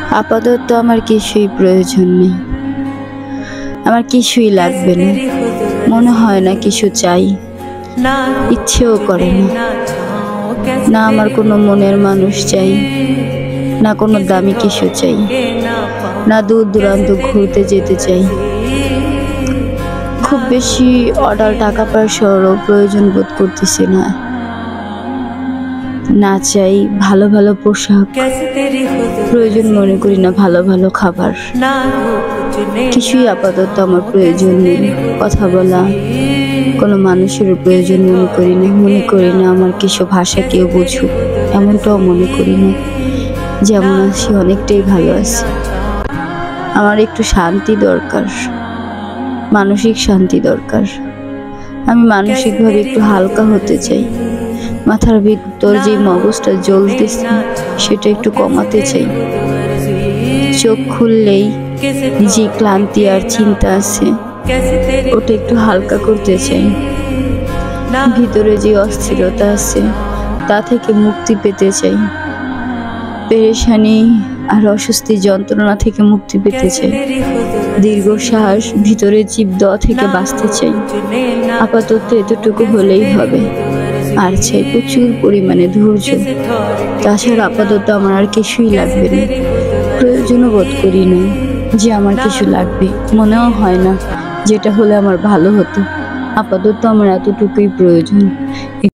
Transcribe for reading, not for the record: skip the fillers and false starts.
আপাতত আমার কিছুই প্রয়োজন নেই, আমার কিছুই লাগবে না, মনে হয় না কিছু চাই, ইচ্ছেও করে না। না আমার কোনো মনের মানুষ চাই, না কোনো দামি কিছু চাই, না দূর দূরান্ত ঘুরতে যেতে চাই। খুব বেশি অর্ডার টাকা পয়সারও প্রয়োজন বোধ করতেছি না। না চাই ভালো ভালো পোশাক, প্রয়োজন মনে করি না ভালো ভালো খাবার, কিছুই আপাতত আমার প্রয়োজন নেই। কথা বলা কোনো মানুষের প্রয়োজন মনে করি না আমার কিছু ভাষা কেউ বুঝুক, এমনটাও মনে করি না। যেমন আছি অনেকটাই ভালো আছে। আমার একটু শান্তি দরকার, মানসিক শান্তি দরকার। আমি মানসিকভাবে একটু হালকা হতে চাই। মাথার ভিতর যে মগজটা জ্বলতেছে সেটা একটু কমাতে চাই। চোখ খুললেই যে ক্লান্তি আর চিন্তা আছে ওটা একটু হালকা করতে চাই। ভিতরে যে অস্থিরতা আছে তা থেকে মুক্তি পেতে চাই। পেরেশানি আর অস্বস্তি যন্ত্রণা থেকে মুক্তি পেতে চাই। দীর্ঘশ্বাস ভিতরে জীব দেওয়া থেকে বাঁচতে চাই। আপাতত এতটুকু হলেই হবে। আর চাই প্রচুর পরিমাণে ধৈর্য। তাছাড়া আপাতত আমার আর কিছুই লাগবে না। প্রয়োজনও বোধ করি না যে আমার কিছু লাগবে, মনেও হয় না যেটা হলে আমার ভালো হতো। আপাতত আমার এতটুকুই প্রয়োজন।